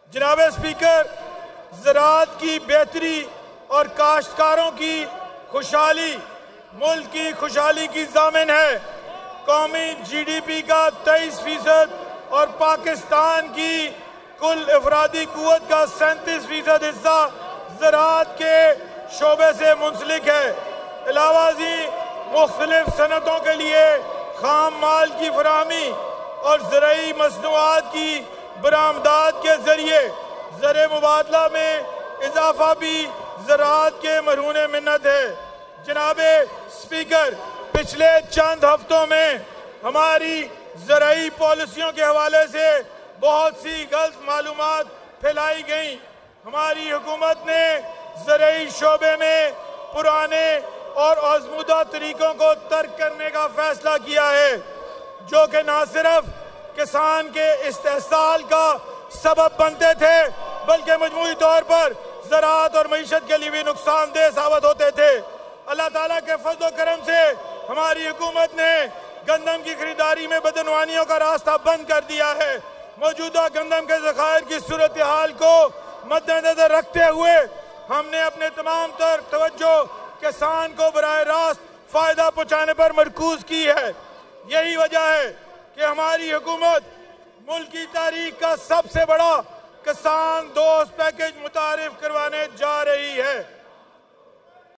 جناب اسپیکر، زراعت کی بہتری اور کاشتکاروں کی خوشحالی ملک کی خوشحالی کی ضامن ہے۔ قومی جی ڈی پی کا 23% اور پاکستان کی کل افرادی قوت کا 37% حصہ زراعت کے شعبے سے منسلک ہے۔ علاوہ ازیں مختلف صنعتوں کے لیے خام مال کی فراہمی اور زرعی مصنوعات کی برآمدات کے ذریعے زر مبادلہ میں اضافہ بھی زراعت کے مرہون منت ہے۔ جناب اسپیکر، پچھلے چند ہفتوں میں ہماری زرعی پالیسیوں کے حوالے سے بہت سی غلط معلومات پھیلائی گئیں۔ ہماری حکومت نے زرعی شعبے میں پرانے اور آزمودہ طریقوں کو ترک کرنے کا فیصلہ کیا ہے، جو کہ نہ صرف کسان کے استحصال کا سبب بنتے تھے بلکہ مجموعی طور پر زراعت اور معیشت کے لیے بھی نقصان دہ ثابت ہوتے تھے۔ اللہ تعالیٰ کے فضل و کرم سے ہماری حکومت نے گندم کی خریداری میں بدعنوانیوں کا راستہ بند کر دیا ہے۔ موجودہ گندم کے ذخائر کی صورتحال کو مد نظر رکھتے ہوئے ہم نے اپنے تمام تر توجہ کسان کو براہ راست فائدہ پہنچانے پر مرکوز کی ہے۔ یہی وجہ ہے کہ ہماری حکومت ملک کی تاریخ کا سب سے بڑا کسان دوست پیکیج متعارف کروانے جا رہی ہے۔